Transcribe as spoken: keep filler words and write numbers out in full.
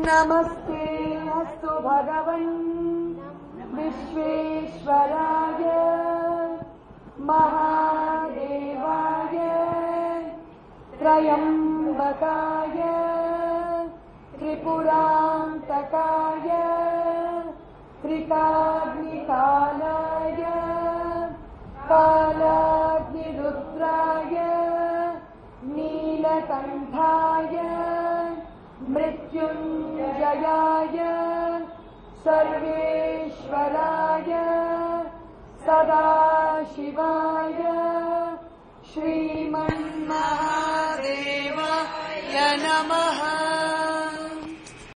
नमस्ते अस्तु भगवन् विश्वेश्वराय महादेवाय त्रयम्बकाय त्रिपुरान्तकाय त्रिकाग्निकालाय कालाग्निरुद्राय नीलकण्ठाय मृत्युञ्जयाय सर्वेश्वराय सदाशिवाय श्रीमन्महादेवाय नमः।